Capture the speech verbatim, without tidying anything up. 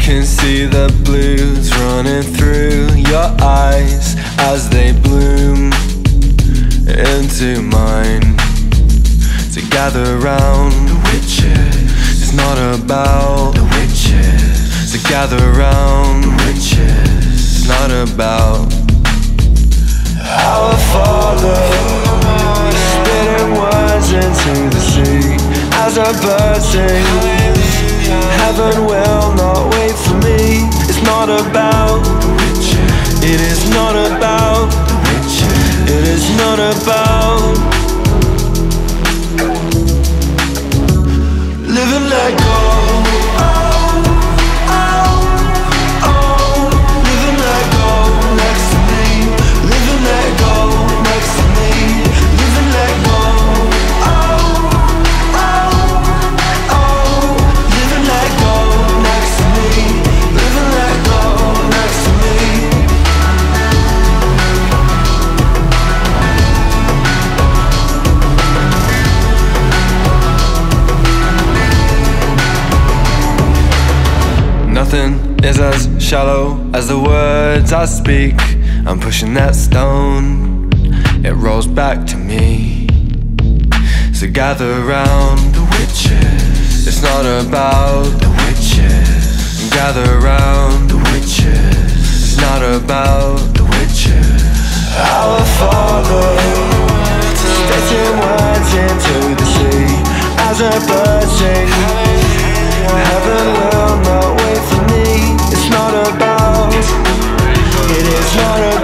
can see the blues running through your eyes as they bloom into mine. To gather round the witches, it's not about the witches. To gather round the witches, it's not about our Father spitting words into the sea as a bird sings. Heaven will not wait for me. It's not about the witches. It is not about the witches. It is not about live and let go. Oh, oh, oh. Live and let go next to me. Live and let go next to me. Live and let go. Oh, oh, oh. Live and let go next to me. Live and let go next to me. Nothing is as shallow as the words I speak. I'm pushing that stone, it rolls back to me. So gather round the witches. It's not about the witches. Gather round the witches. It's not about the witches. Our Father spitting words into the sea as a bird sings. Heaven will not wait for me. It's not about, it is not about